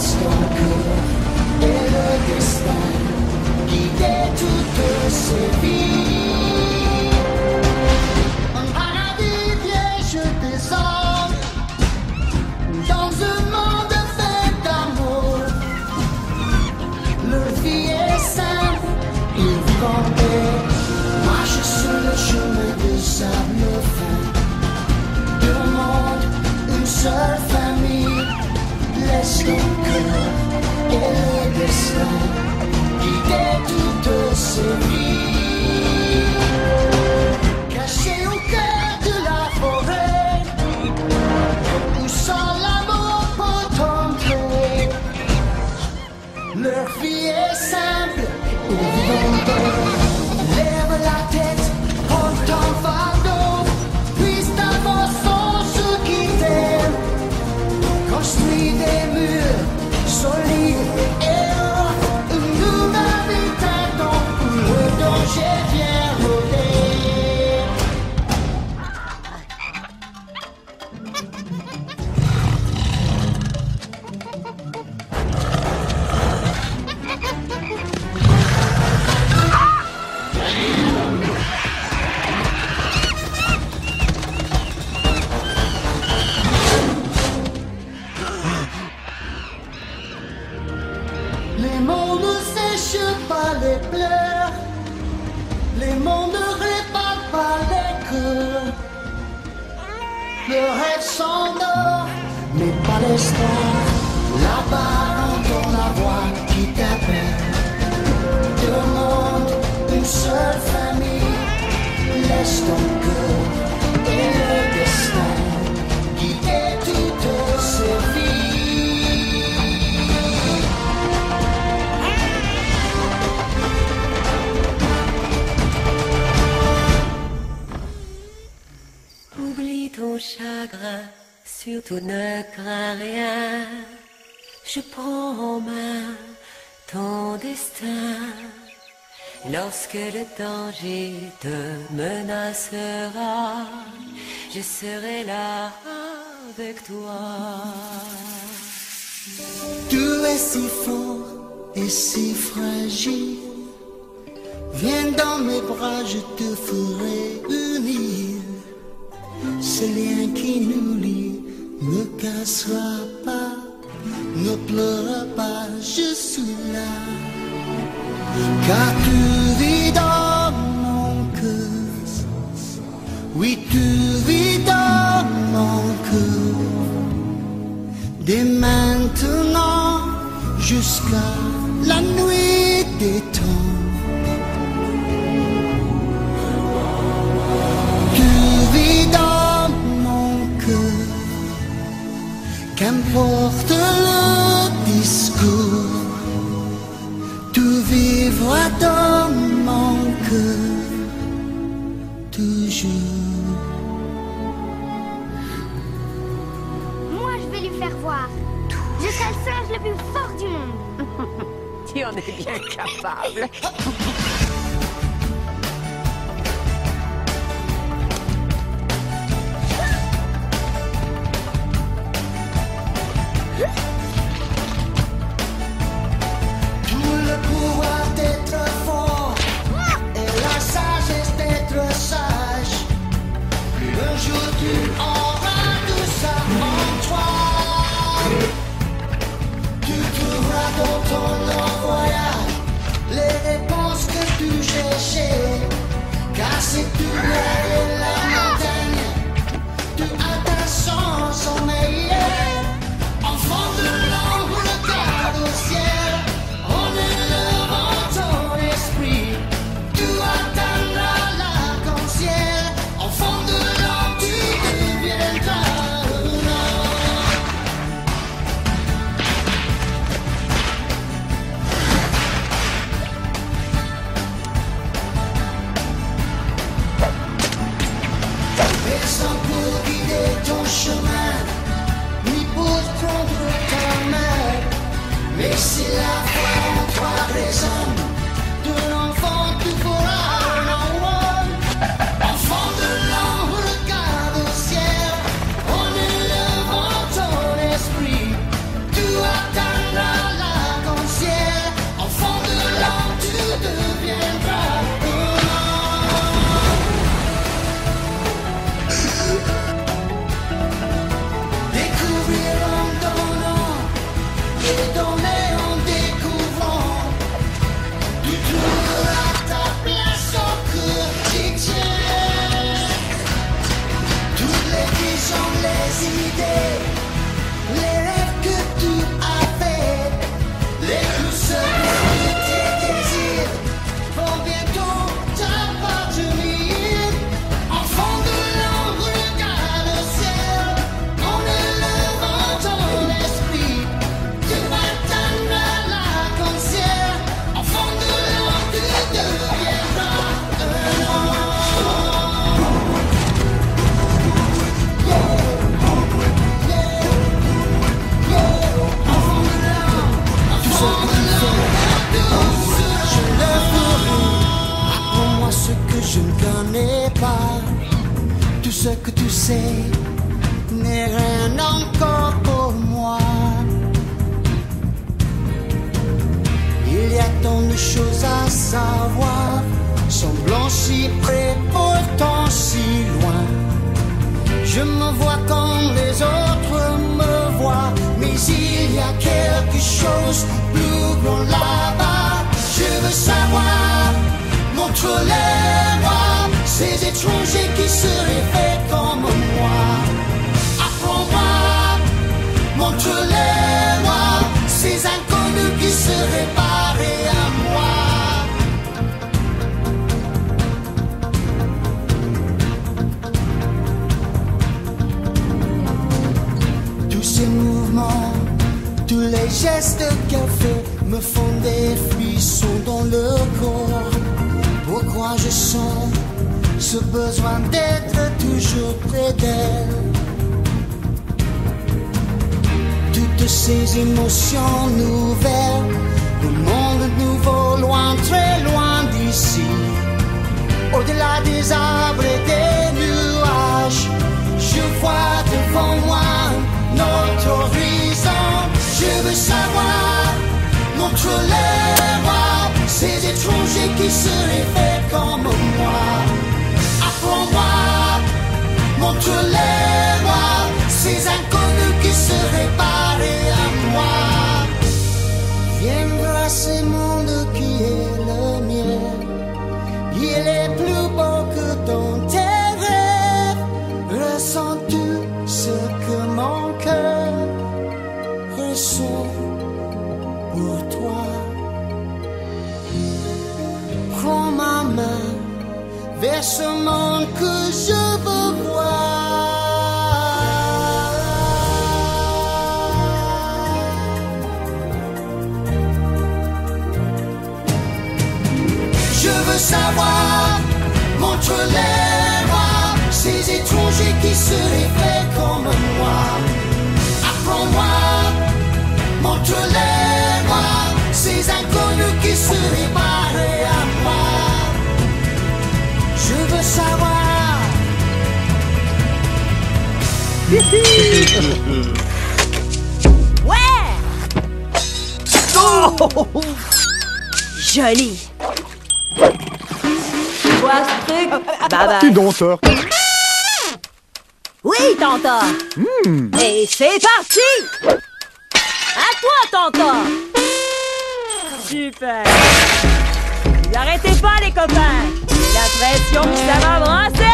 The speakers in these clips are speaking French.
laisse ton cœur et le destin guider toutes ces vies. Un paradis vierge des hommes, dans un monde fait d'amour. Leur vie est simple, ils vivent en paix, marchent sur le chemin de sable fin. Deux mondes, une seule famille, laisse ton cœur et le destin guider toutes ces vies. Cachés au cœur de la forêt, où sans l'amour peut entrer. Leur vie est simple, ils vivent en paix. Lève la tête, porte ton fardeau, puisse d'avoir sans se quitter. Construis des murs solides et hauts, une nouvelle vie t'attend où le danger vient rôder. Les mots ne sèchent pas les pleurs, les mots ne réparent pas les cœurs. Le rêve s'endort, mais pas l'espoir. Là-bas, entend la voix qui t'appelle. Deux mondes, une seule famille, laisse ton cœur et le destin guider toutes ces vies. Oublie ton chagrin, surtout ne crains rien. Je prends en main ton destin. Lorsque le danger te menacera, je serai là avec toi. Tu es si fort et si fragile. Viens dans mes bras, je te ferai unir. Ce lien qui nous lie ne cassera pas. Ne pleure pas, je suis là. Car tu vis dans mon cœur. Oui, tu vis dans mon cœur. Dès maintenant jusqu'à la nuit des temps. Tu vis dans mon cœur. Qu'importe le discours, tout vivra dans mon cœur, toujours. Moi, je vais lui faire voir. Je serai le singe le plus fort du monde. Tu en es bien capable. Tout le pouvoir d'être fort et la sagesse d'être sage. Un jour tu auras tout ça en toi. Tu trouveras dans ton long voyage les réponses que tu cherchais. Car si tu rêves la montagne, tu atteins son sommeil. Enfant de l'ombre, regarde au ciel. En élevant ton esprit, tu atteindras l'arc-en-ciel. Enfant de l'ombre, tu deviendras un homme. que tu sais n'est rien encore pour moi. Il y a tant de choses à savoir, semblant si près, pourtant si loin. Je me vois comme les autres me voient, mais il y a quelque chose plus grand là-bas. Je veux savoir, montre-les-moi, ces étrangers qui se réveillent comme moi. Apprends-moi, montre-les-moi, ces inconnus qui se réparent à moi. Tous ces mouvements, tous les gestes qu'elle fait me font des frissons dans le corps. Pourquoi je sens ce besoin d'être toujours près d'elle? Toutes ces émotions nouvelles, le monde nouveau, loin, très loin d'ici. Au-delà des arbres et des nuages, je vois devant moi notre horizon. Je veux savoir, montre-les-moi, ces étrangers qui se réveillent comme moi. Apprends-moi, montre-les-moi, ces inconnus qui se réparent à moi. Viendra ce monde qui est le mien, il est plus beau que dans tes rêves. Ressens-tu ce que mon cœur ressent pour toi? Prends ma main vers ce monde que je veux voir. Je veux savoir, montre-les-moi, ces étrangers qui se réveillent comme moi. Apprends-moi, montre-les-moi, ces inconnus qui se réparent à moi. Je veux savoir. Ouais! Oh! Joli! Tu vois ce truc? Bye bye! T'es denteur. Oui, Tanta! Et c'est parti! À toi, Tanta! Super! Vous arrêtez pas, les copains! J'ai l'impression que ça va brasser!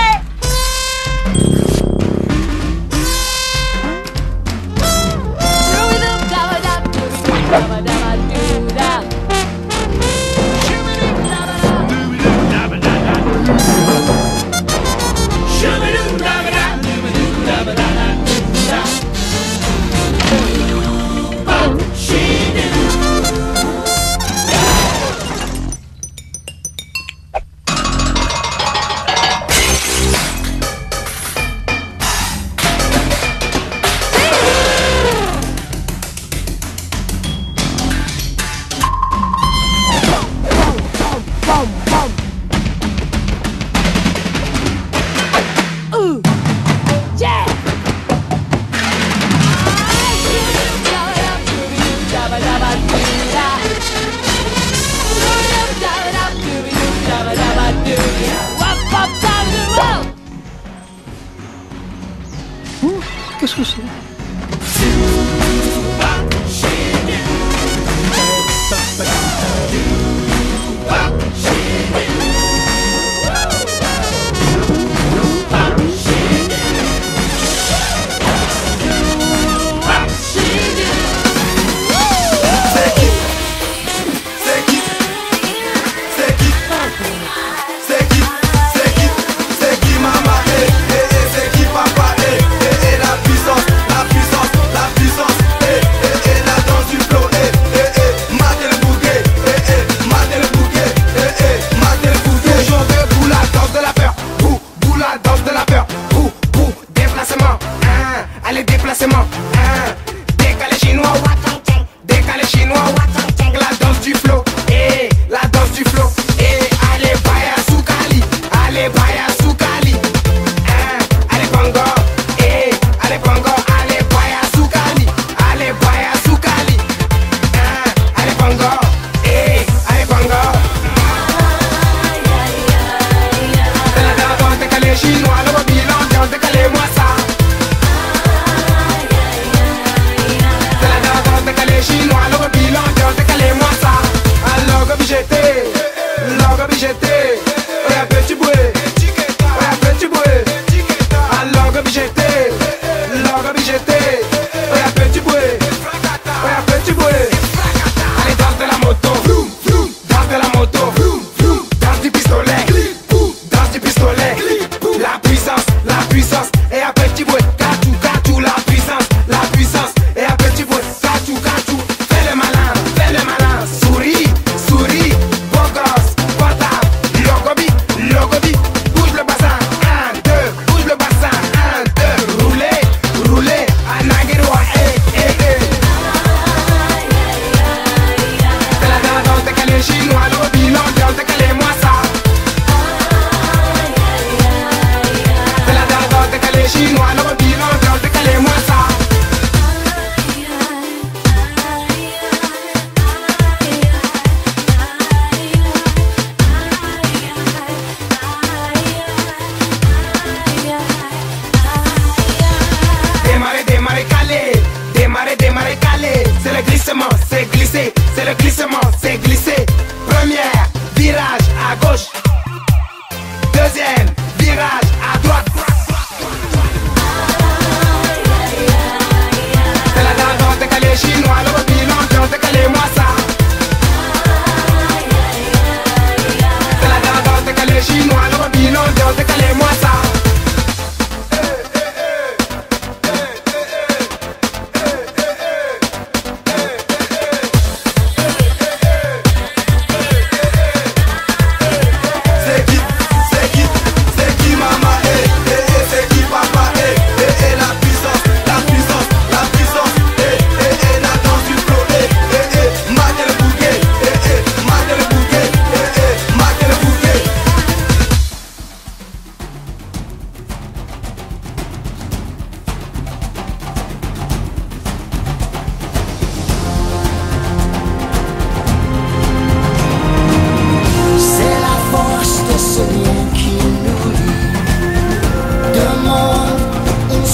glissement, c'est glissé. C'est le glissement, c'est glissé. Première, virage à gauche. Deuxième, virage à droite. C'est la danse décalée chinois, le repilon, danse décalée moi ça. C'est la danse décalée chinois, le repilon, danse décalée moi ça.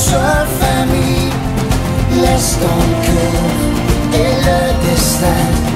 Laisse ton cœur et le destin